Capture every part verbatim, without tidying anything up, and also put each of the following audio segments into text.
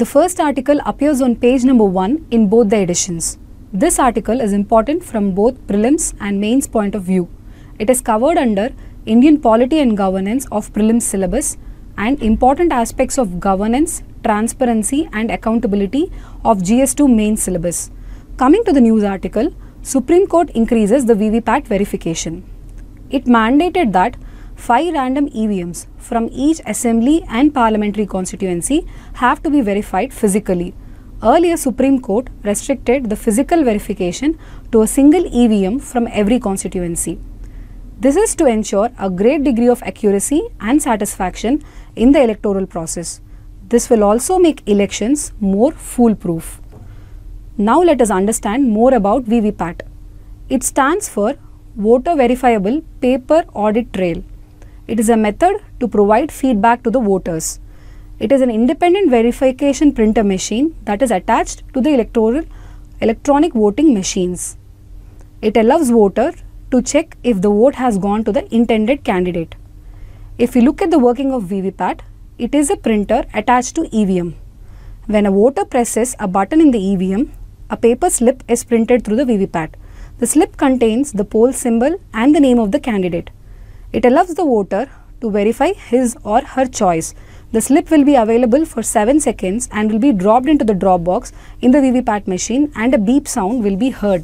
The first article appears on page number one in both the editions. This article is important from both prelims and mains point of view. It is covered under Indian Polity and Governance of Prelims syllabus and important aspects of governance, transparency and accountability of G S two main syllabus. Coming to the news article, Supreme Court increases the V V P A T verification. It mandated that five random E V Ms from each assembly and parliamentary constituency have to be verified physically. Earlier, Supreme Court restricted the physical verification to a single E V M from every constituency. This is to ensure a great degree of accuracy and satisfaction in the electoral process. This will also make elections more foolproof. Now let us understand more about V V P A T. It stands for Voter Verifiable Paper Audit Trail. It is a method to provide feedback to the voters. It is an independent verification printer machine that is attached to the electoral electronic voting machines. It allows voter to check if the vote has gone to the intended candidate. If we look at the working of V V P A T, it is a printer attached to E V M. When a voter presses a button in the E V M, a paper slip is printed through the V V P A T. The slip contains the poll symbol and the name of the candidate. It allows the voter to verify his or her choice. The slip will be available for seven seconds and will be dropped into the drop box in the V V P A T machine and a beep sound will be heard.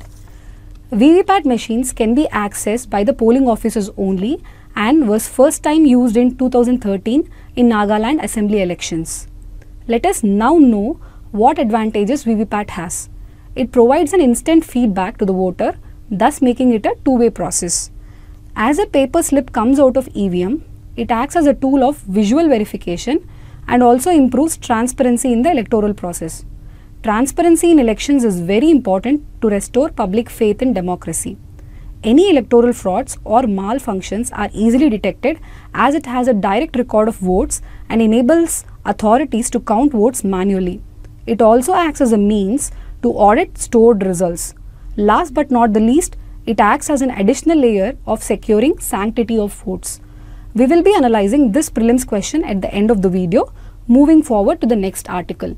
V V P A T machines can be accessed by the polling officers only and was first time used in two thousand thirteen in Nagaland assembly elections. Let us now know what advantages V V P A T has. It provides an instant feedback to the voter, thus making it a two-way process. As a paper slip comes out of E V M, it acts as a tool of visual verification and also improves transparency in the electoral process. Transparency in elections is very important to restore public faith in democracy. Any electoral frauds or malfunctions are easily detected as it has a direct record of votes and enables authorities to count votes manually. It also acts as a means to audit stored results. Last but not the least, it acts as an additional layer of securing sanctity of votes. We will be analyzing this prelims question at the end of the video, moving forward to the next article.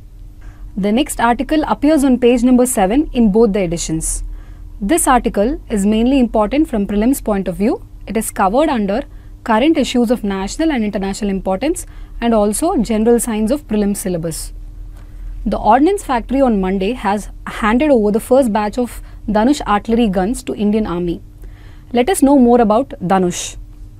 The next article appears on page number seven in both the editions. This article is mainly important from prelims point of view. It is covered under current issues of national and international importance and also general science of prelims syllabus. The Ordnance Factory on Monday has handed over the first batch of Dhanush artillery guns to Indian Army. Let us know more about Dhanush.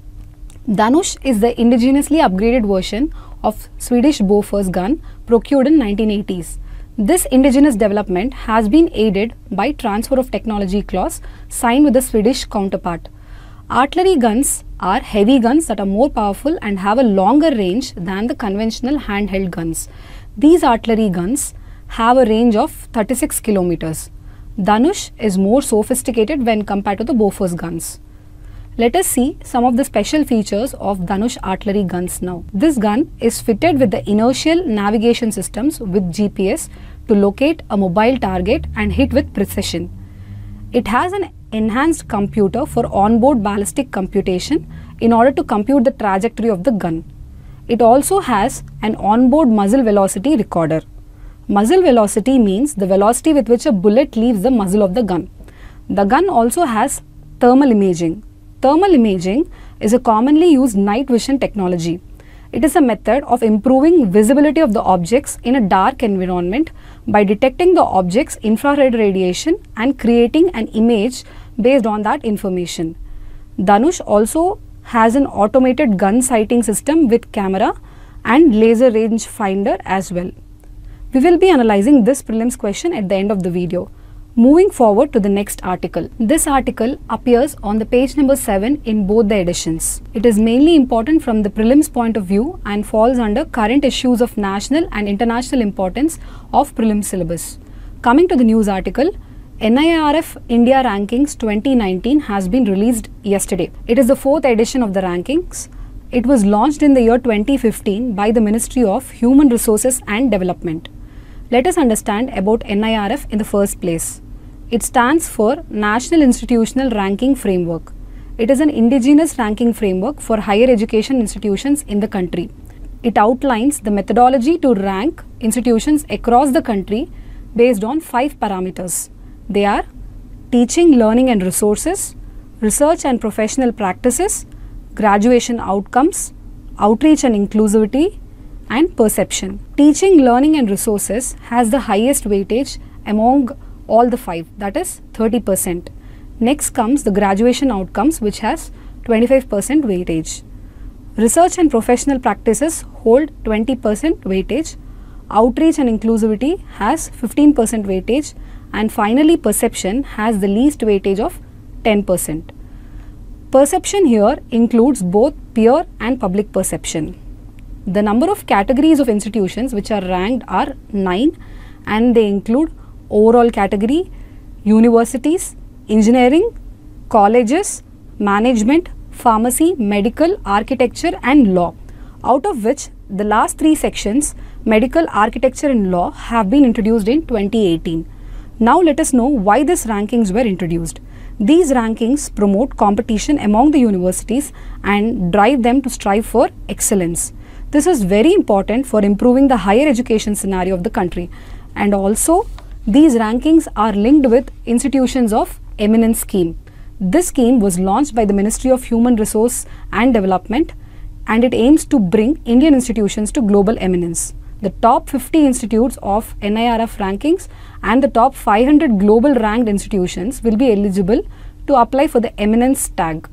Dhanush is the indigenously upgraded version of Swedish Bofors gun procured in nineteen eighties. This indigenous development has been aided by transfer of technology clause signed with the Swedish counterpart. Artillery guns are heavy guns that are more powerful and have a longer range than the conventional handheld guns. These artillery guns have a range of thirty-six kilometers. Dhanush is more sophisticated when compared to the Bofors guns. Let us see some of the special features of Dhanush artillery guns now. This gun is fitted with the inertial navigation systems with G P S to locate a mobile target and hit with precision. It has an enhanced computer for onboard ballistic computation in order to compute the trajectory of the gun. It also has an onboard muzzle velocity recorder. Muzzle velocity means the velocity with which a bullet leaves the muzzle of the gun. The gun also has thermal imaging. Thermal imaging is a commonly used night vision technology. It is a method of improving visibility of the objects in a dark environment by detecting the object's infrared radiation and creating an image based on that information. Dhanush also has an automated gun sighting system with camera and laser range finder as well. We will be analyzing this prelims question at the end of the video. Moving forward to the next article. This article appears on the page number seven in both the editions. It is mainly important from the prelims point of view and falls under current issues of national and international importance of prelims syllabus. Coming to the news article, N I R F India Rankings twenty nineteen has been released yesterday. It is the fourth edition of the rankings. It was launched in the year twenty fifteen by the Ministry of Human Resources and Development. Let us understand about N I R F in the first place. It stands for National Institutional Ranking Framework. It is an indigenous ranking framework for higher education institutions in the country. It outlines the methodology to rank institutions across the country based on five parameters. They are teaching, learning and resources, research and professional practices, graduation outcomes, outreach and inclusivity, and perception. Teaching, learning and resources has the highest weightage among all the five, that is thirty percent. Next comes the graduation outcomes, which has twenty-five percent weightage. Research and professional practices hold twenty percent weightage. Outreach and inclusivity has fifteen percent weightage, and finally perception has the least weightage of ten percent. Perception here includes both peer and public perception. The number of categories of institutions which are ranked are nine, and they include overall category, universities, engineering, colleges, management, pharmacy, medical, architecture and law, out of which the last three sections, medical, architecture and law, have been introduced in twenty eighteen. Now let us know why these rankings were introduced. These rankings promote competition among the universities and drive them to strive for excellence. This is very important for improving the higher education scenario of the country, and also these rankings are linked with institutions of eminence scheme. This scheme was launched by the Ministry of Human Resource and Development, and it aims to bring Indian institutions to global eminence. The top fifty institutes of N I R F rankings and the top five hundred global ranked institutions will be eligible to apply for the eminence tag.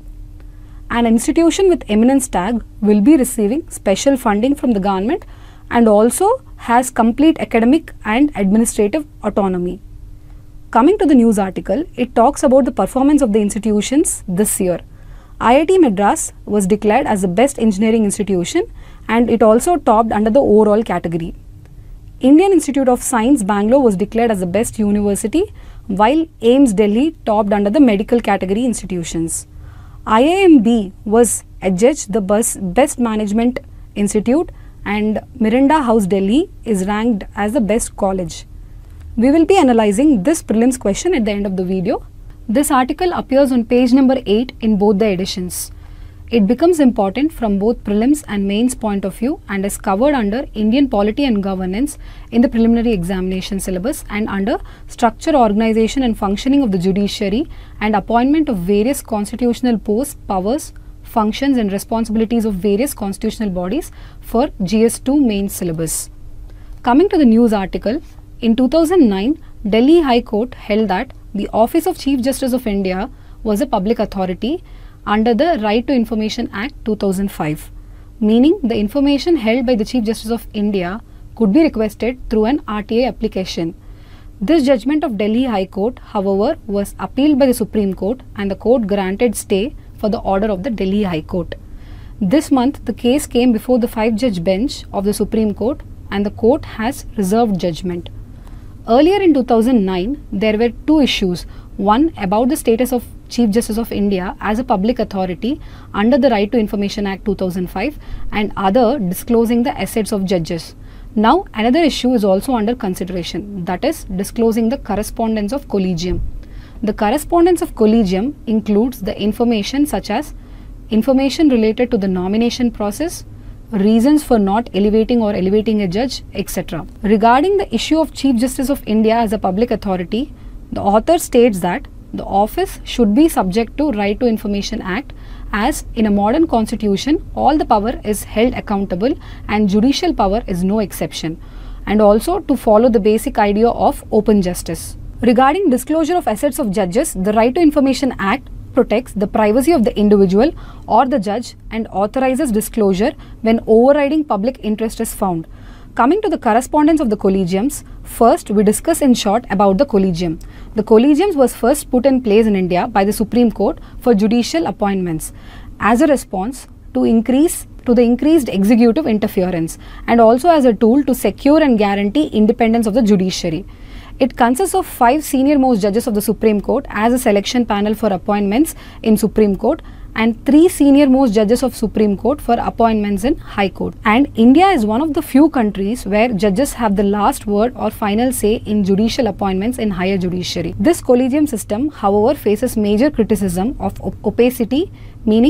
An institution with eminence tag will be receiving special funding from the government and also has complete academic and administrative autonomy. Coming to the news article, it talks about the performance of the institutions this year. I I T Madras was declared as the best engineering institution, and it also topped under the overall category. Indian Institute of Science Bangalore was declared as the best university, while AIIMS Delhi topped under the medical category institutions. I I M B was adjudged the best management institute, and Miranda House Delhi is ranked as the best college. We will be analyzing this prelims question at the end of the video. This article appears on page number eight in both the editions. It becomes important from both prelims and mains point of view and is covered under Indian Polity and Governance in the preliminary examination syllabus and under Structure, Organization and Functioning of the Judiciary and Appointment of various constitutional posts, powers, functions and responsibilities of various constitutional bodies for G S two mains syllabus. Coming to the news article, in two thousand nine, Delhi High Court held that the Office of Chief Justice of India was a public authority under the Right to Information Act two thousand five, meaning the information held by the Chief Justice of India could be requested through an R T I application. This judgment of Delhi High Court, however, was appealed by the Supreme Court, and the court granted stay for the order of the Delhi High Court. This month, the case came before the five-judge bench of the Supreme Court, and the court has reserved judgment. Earlier in two thousand nine, there were two issues, one about the status of Chief Justice of India as a public authority under the Right to Information Act two thousand five and other disclosing the assets of judges. Now another issue is also under consideration, that is disclosing the correspondence of collegium. The correspondence of collegium includes the information such as information related to the nomination process, reasons for not elevating or elevating a judge, et cetera. Regarding the issue of Chief Justice of India as a public authority, the author states that the office should be subject to Right to Information Act, as in a modern constitution all the power is held accountable and judicial power is no exception, and also to follow the basic idea of open justice. Regarding disclosure of assets of judges, the Right to Information Act protects the privacy of the individual or the judge and authorizes disclosure when overriding public interest is found. Coming to the correspondence of the collegiums, first we discuss in short about the collegium. The collegiums was first put in place in India by the Supreme Court for judicial appointments as a response to increase to the increased executive interference and also as a tool to secure and guarantee independence of the judiciary. It consists of five senior most judges of the Supreme Court as a selection panel for appointments in Supreme Court and three senior most judges of Supreme Court for appointments in High Court. And India is one of the few countries where judges have the last word or final say in judicial appointments in higher judiciary. This collegium system, however, faces major criticism of op opacity, meaning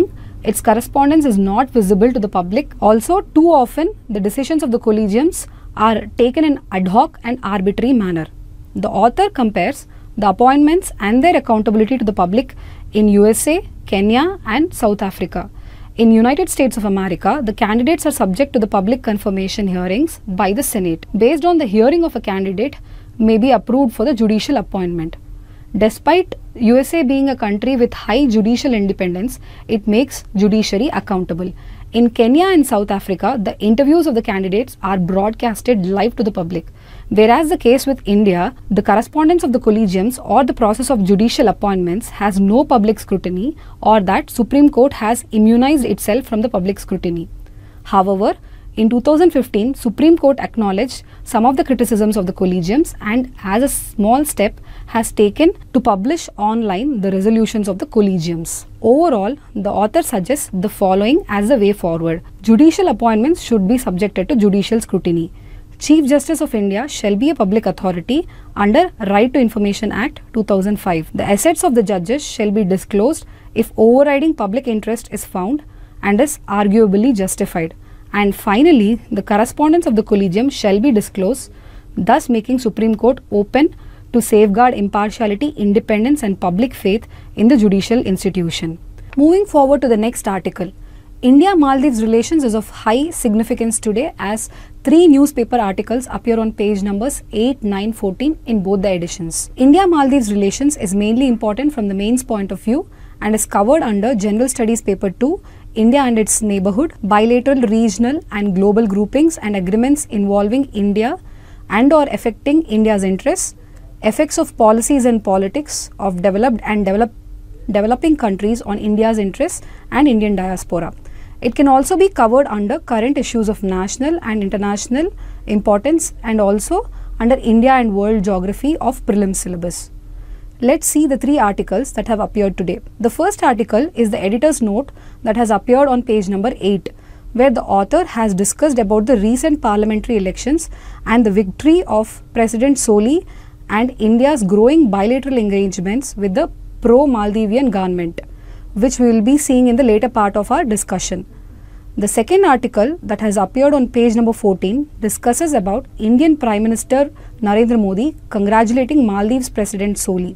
Its correspondence is not visible to the public. Also, too often, the decisions of the collegiums are taken in ad hoc and arbitrary manner. The author compares the appointments and their accountability to the public in U S A, Kenya and South Africa. In United States of America, the candidates are subject to the public confirmation hearings by the Senate. Based on the hearing of a candidate may be approved for the judicial appointment. Despite U S A being a country with high judicial independence, it makes judiciary accountable. In Kenya and South Africa, the interviews of the candidates are broadcasted live to the public. Whereas the case with India, the correspondence of the collegiums or the process of judicial appointments has no public scrutiny, or that Supreme Court has immunized itself from the public scrutiny. However, in two thousand fifteen, Supreme Court acknowledged some of the criticisms of the collegiums and as a small step has taken to publish online the resolutions of the collegiums. Overall, the author suggests the following as the way forward. Judicial appointments should be subjected to judicial scrutiny. Chief Justice of India shall be a public authority under Right to Information Act two thousand five. The assets of the judges shall be disclosed if overriding public interest is found and is arguably justified. And finally, the correspondence of the collegium shall be disclosed, thus making Supreme Court open to safeguard impartiality, independence and public faith in the judicial institution. Moving forward to the next article. India-Maldives relations is of high significance today as three newspaper articles appear on page numbers eight, nine, fourteen in both the editions. India-Maldives relations is mainly important from the mains point of view and is covered under General Studies paper two, India and its neighborhood, bilateral, regional and global groupings and agreements involving India and or affecting India's interests, effects of policies and politics of developed and develop, developing countries on India's interests and Indian diaspora. It can also be covered under current issues of national and international importance and also under India and world geography of prelim syllabus. Let's see the three articles that have appeared today. The first article is the editor's note that has appeared on page number eight, where the author has discussed about the recent parliamentary elections and the victory of President Soli and India's growing bilateral engagements with the pro-Maldivian government, which we will be seeing in the later part of our discussion. The second article that has appeared on page number fourteen discusses about Indian Prime Minister Narendra Modi congratulating Maldives President Soli.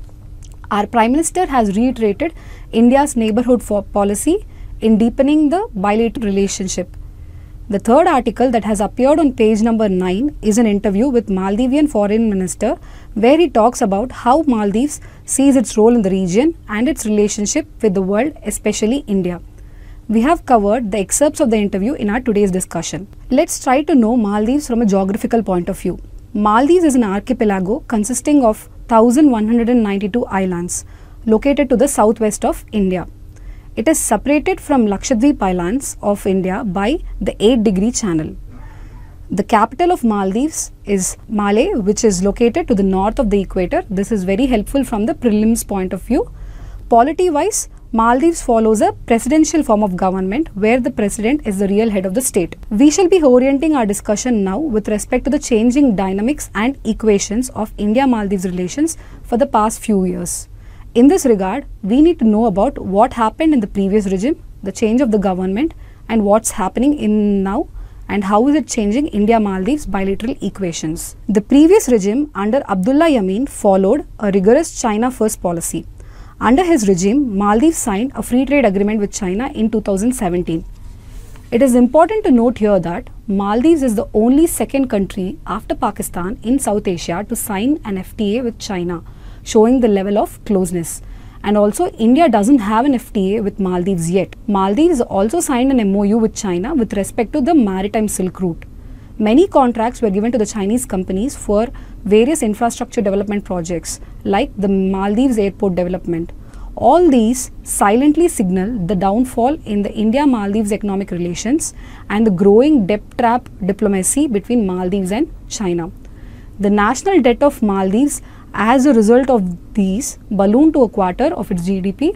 Our Prime Minister has reiterated India's neighbourhood policy in deepening the bilateral relationship. The third article that has appeared on page number nine is an interview with Maldivian Foreign Minister where he talks about how Maldives sees its role in the region and its relationship with the world, especially India. We have covered the excerpts of the interview in our today's discussion. Let's try to know Maldives from a geographical point of view. Maldives is an archipelago consisting of one thousand one hundred ninety-two islands located to the southwest of India. It is separated from Lakshadweep Islands of India by the eight degree channel. The capital of Maldives is Malé, which is located to the north of the equator. This is very helpful from the prelims point of view. Polity-wise, Maldives follows a presidential form of government where the president is the real head of the state. We shall be orienting our discussion now with respect to the changing dynamics and equations of India-Maldives relations for the past few years. In this regard, we need to know about what happened in the previous regime, the change of the government and what's happening in now and how is it changing India-Maldives bilateral equations. The previous regime under Abdullah Yameen followed a rigorous China first policy. Under his regime, Maldives signed a free trade agreement with China in two thousand seventeen. It is important to note here that Maldives is the only second country after Pakistan in South Asia to sign an F T A with China, showing the level of closeness. And also, India doesn't have an F T A with Maldives yet. Maldives also signed an M O U with China with respect to the maritime Silk Route. Many contracts were given to the Chinese companies for various infrastructure development projects like the Maldives airport development. All these silently signal the downfall in the India-Maldives economic relations and the growing debt trap diplomacy between Maldives and China. The national debt of Maldives as a result of these ballooned to a quarter of its G D P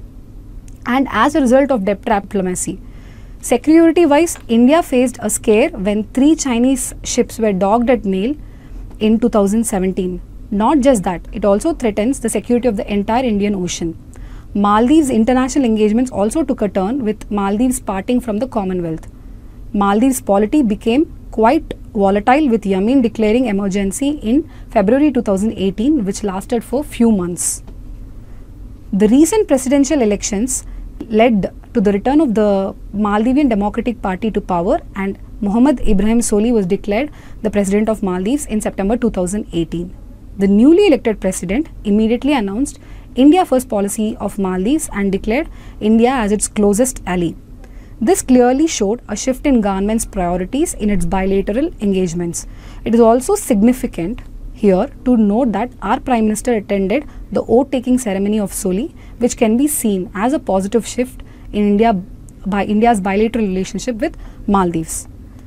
and as a result of debt trap diplomacy. Security-wise, India faced a scare when three Chinese ships were docked at Male in two thousand seventeen. Not just that, it also threatens the security of the entire Indian Ocean. Maldives' international engagements also took a turn, with Maldives parting from the Commonwealth. Maldives' polity became quite volatile, with Yamin declaring emergency in February two thousand eighteen, which lasted for few months. The recent presidential elections led to the return of the Maldivian Democratic Party to power, and Mohammad Ibrahim Soli was declared the president of Maldives in September two thousand eighteen. The newly elected president immediately announced India First policy of Maldives and declared India as its closest ally. This clearly showed a shift in government's priorities in its bilateral engagements. It is also significant here to note that our Prime Minister attended the oath-taking ceremony of Soli, which can be seen as a positive shift in India by India's bilateral relationship with Maldives.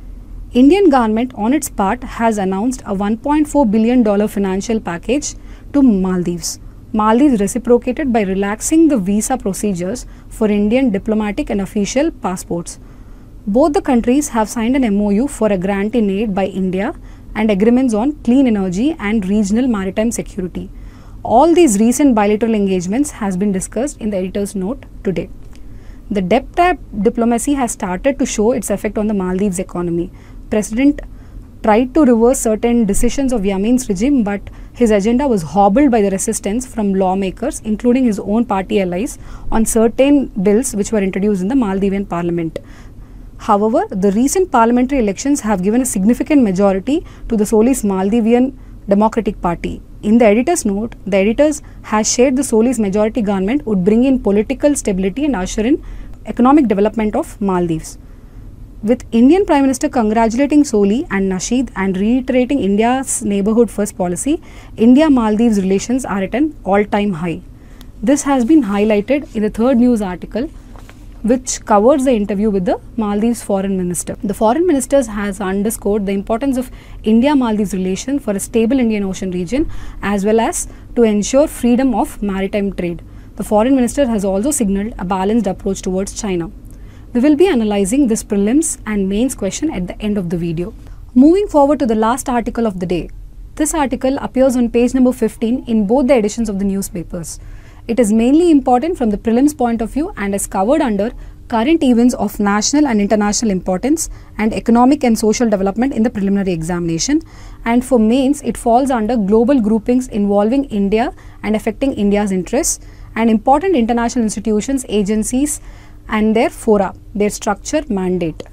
Indian government on its part has announced a one point four billion dollars financial package to Maldives. Maldives reciprocated by relaxing the visa procedures for Indian diplomatic and official passports. Both the countries have signed an M O U for a grant in aid by India and agreements on clean energy and regional maritime security. All these recent bilateral engagements has been discussed in the editor's note today. The debt trap diplomacy has started to show its effect on the Maldives economy. President tried to reverse certain decisions of Yamin's regime, but his agenda was hobbled by the resistance from lawmakers, including his own party allies, on certain bills which were introduced in the Maldivian parliament. However, the recent parliamentary elections have given a significant majority to the Soli's Maldivian Democratic Party. In the editor's note, the editors has shared the Soli's majority government would bring in political stability and usher in economic development of Maldives. With Indian Prime Minister congratulating Soli and Nasheed and reiterating India's neighbourhood first policy, India-Maldives relations are at an all-time high. This has been highlighted in the third news article, which covers the interview with the Maldives Foreign Minister. The Foreign Minister has underscored the importance of India-Maldives relation for a stable Indian Ocean region, as well as to ensure freedom of maritime trade. The Foreign Minister has also signalled a balanced approach towards China. We will be analysing this prelims and mains question at the end of the video. Moving forward to the last article of the day. This article appears on page number fifteen in both the editions of the newspapers. It is mainly important from the prelims point of view and is covered under current events of national and international importance and economic and social development in the preliminary examination, and for mains it falls under global groupings involving India and affecting India's interests and important international institutions, agencies and their fora, their structure, mandate.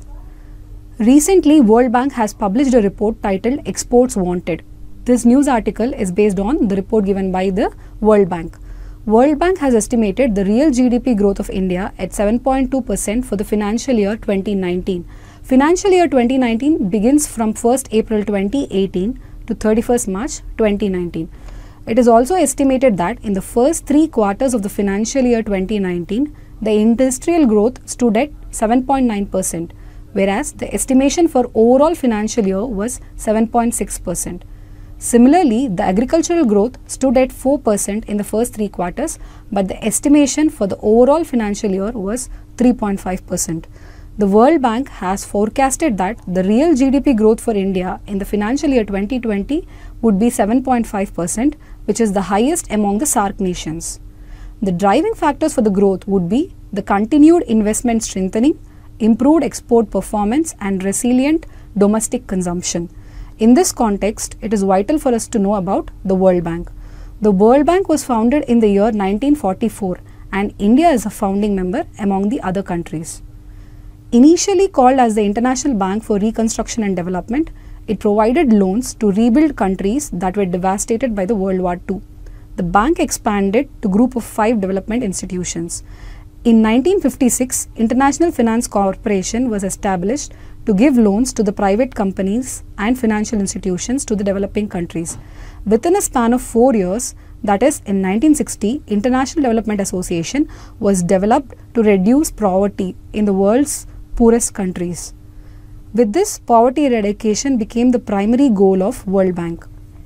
Recently, World Bank has published a report titled Exports Wanted. This news article is based on the report given by the World Bank. World Bank has estimated the real G D P growth of India at seven point two percent for the financial year twenty nineteen. Financial year twenty nineteen begins from first April twenty eighteen to thirty-first March twenty nineteen. It is also estimated that in the first three quarters of the financial year twenty nineteen, the industrial growth stood at seven point nine percent, whereas the estimation for overall financial year was seven point six percent. Similarly, the agricultural growth stood at four percent in the first three quarters, but the estimation for the overall financial year was three point five percent. The World Bank has forecasted that the real G D P growth for India in the financial year twenty twenty would be seven point five percent, which is the highest among the SAARC nations. The driving factors for the growth would be the continued investment strengthening, improved export performance and resilient domestic consumption. In this context, it is vital for us to know about the World Bank. The World Bank was founded in the year nineteen forty-four and India is a founding member among the other countries. Initially called as the International Bank for Reconstruction and Development, it provided loans to rebuild countries that were devastated by the World War Two. The bank expanded to a group of five development institutions. In nineteen fifty-six, International Finance Corporation was established to give loans to the private companies and financial institutions to the developing countries. Within a span of four years, that is in nineteen sixty, International Development Association was developed to reduce poverty in the world's poorest countries. With this, poverty eradication became the primary goal of World Bank.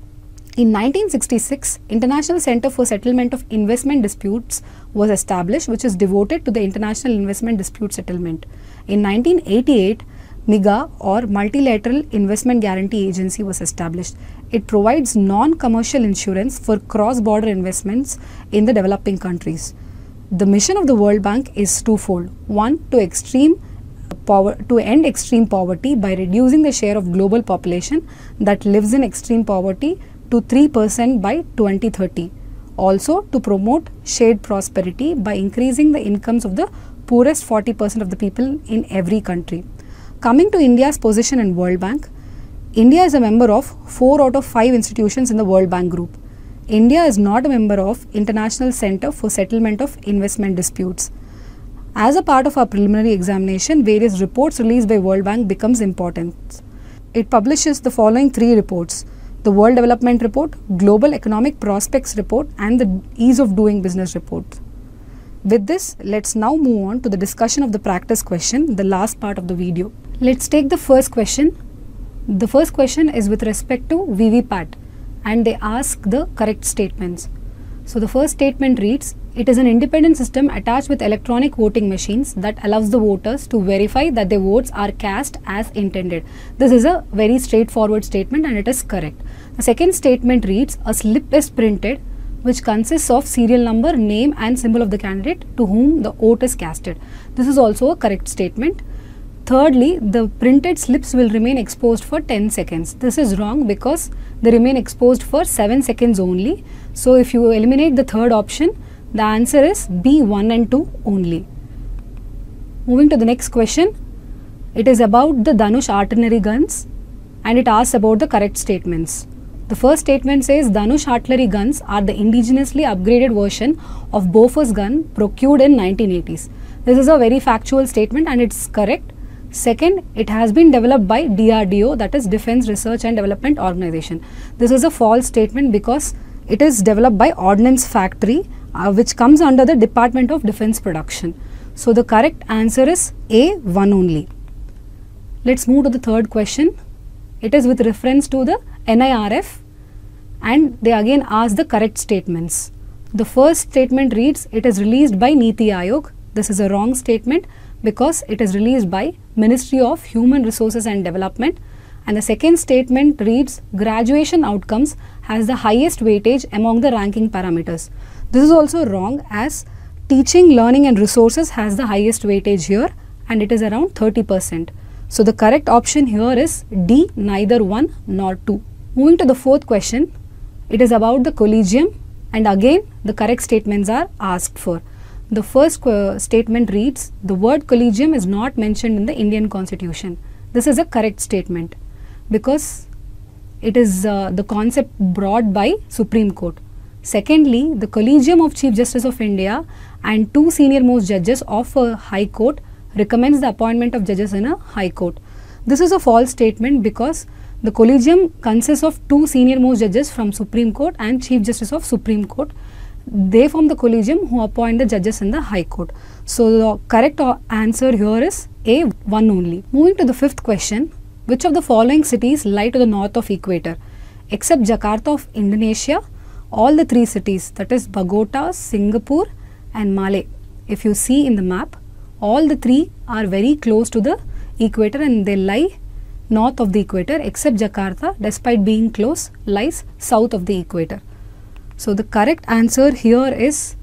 In nineteen sixty-six, International Center for Settlement of Investment Disputes was established, which is devoted to the international investment dispute settlement. In nineteen eighty-eight, MIGA or Multilateral Investment Guarantee Agency was established. It provides non-commercial insurance for cross-border investments in the developing countries. The mission of the World Bank is twofold. One, to extreme power, to end extreme poverty by reducing the share of global population that lives in extreme poverty to three percent by twenty thirty. Also, to promote shared prosperity by increasing the incomes of the poorest forty percent of the people in every country. Coming to India's position in World Bank, India is a member of four out of five institutions in the World Bank group. India is not a member of International Center for Settlement of Investment Disputes. As a part of our preliminary examination, various reports released by World Bank becomes important. It publishes the following three reports: the World Development Report, Global Economic Prospects Report, and the Ease of Doing Business Report. With this, let's now move on to the discussion of the practice question, the last part of the video. Let's take the first question. The first question is with respect to V V P A T, and they ask the correct statements. So the first statement reads, it is an independent system attached with electronic voting machines that allows the voters to verify that their votes are cast as intended. This is a very straightforward statement and it is correct. The second statement reads, a slip is printed which consists of serial number, name and symbol of the candidate to whom the vote is casted. This is also a correct statement. Thirdly, the printed slips will remain exposed for ten seconds. This is wrong because they remain exposed for seven seconds only. So if you eliminate the third option, the answer is B, one and two only. Moving to the next question. It is about the Dhanush artillery guns and it asks about the correct statements. The first statement says Dhanush artillery guns are the indigenously upgraded version of Bofors gun procured in nineteen eighties. This is a very factual statement and it's correct. Second, it has been developed by D R D O, that is Defense Research and Development Organization. This is a false statement because it is developed by Ordnance Factory, uh, which comes under the Department of Defense Production. So the correct answer is A, one only. Let's move to the third question. It is with reference to the N I R F and they again ask the correct statements. The first statement reads, it is released by Niti Aayog. This is a wrong statement because it is released by Ministry of Human Resources and Development. And the second statement reads, graduation outcomes has the highest weightage among the ranking parameters. This is also wrong as teaching, learning and resources has the highest weightage here and it is around thirty percent. So the correct option here is D, neither one nor two. Moving to the fourth question, it is about the collegium and again the correct statements are asked for. The first uh, statement reads, the word collegium is not mentioned in the Indian Constitution. This is a correct statement because it is uh, the concept brought by Supreme Court. Secondly, the Collegium of Chief Justice of India and two senior most judges of a High Court recommends the appointment of judges in a High Court. This is a false statement because the Collegium consists of two senior most judges from Supreme Court and Chief Justice of Supreme Court. They form the collegium who appoint the judges in the High Court. So the correct answer here is A, one only. Moving to the fifth question, which of the following cities lie to the north of equator? Except Jakarta of Indonesia, all the three cities, that is Bogota, Singapore and Malé. If you see in the map, all the three are very close to the equator and they lie north of the equator, except Jakarta, despite being close, lies south of the equator. So the correct answer here is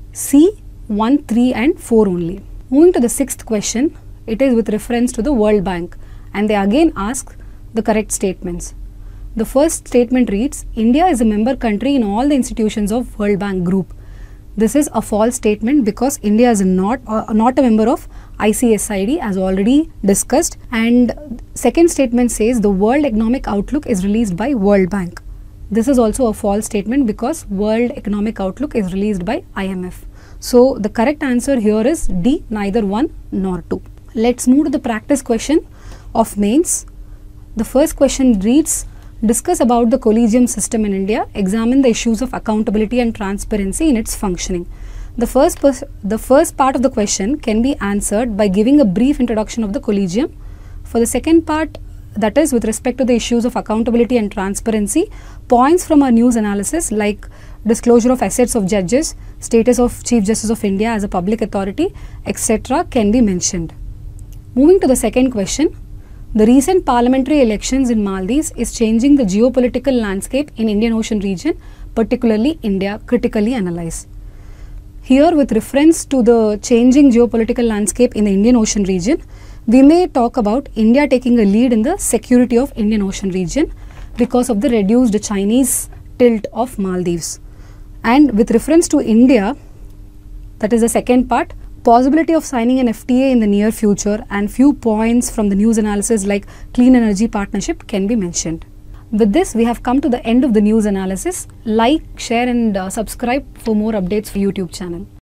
C, one, three and four only. Moving to the sixth question, it is with reference to the World Bank and they again ask the correct statements. The first statement reads, India is a member country in all the institutions of World Bank Group. This is a false statement because India is not, uh, not a member of I C S I D as already discussed. And second statement says the World Economic Outlook is released by World Bank. This is also a false statement because World Economic Outlook is released by I M F. So the correct answer here is D, neither one nor two. Let's move to the practice question of mains. The first question reads, discuss about the collegium system in India, examine the issues of accountability and transparency in its functioning. The first, the first part of the question can be answered by giving a brief introduction of the collegium. For the second part, that is with respect to the issues of accountability and transparency, points from our news analysis like disclosure of assets of judges, status of Chief Justice of India as a public authority, et cetera can be mentioned. Moving to the second question, the recent parliamentary elections in Maldives is changing the geopolitical landscape in Indian Ocean region, particularly India, critically analyze. Here, with reference to the changing geopolitical landscape in the Indian Ocean region, we may talk about India taking a lead in the security of Indian Ocean region because of the reduced Chinese tilt of Maldives. And with reference to India, that is the second part, possibility of signing an F T A in the near future, and few points from the news analysis like clean energy partnership can be mentioned. With this, we have come to the end of the news analysis. Like, share and uh, subscribe for more updates for YouTube channel.